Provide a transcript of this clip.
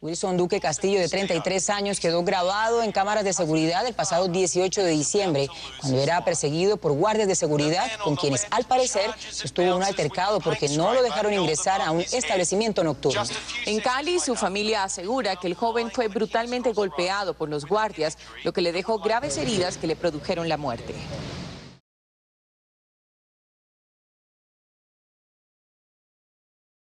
Wilson Duque Castillo, de 33 años, quedó grabado en cámaras de seguridad el pasado 18 de diciembre, cuando era perseguido por guardias de seguridad, con quienes, al parecer, sostuvo un altercado porque no lo dejaron ingresar a un establecimiento nocturno. En Cali, su familia asegura que el joven fue brutalmente golpeado por los guardias, lo que le dejó graves heridas que le produjeron la muerte.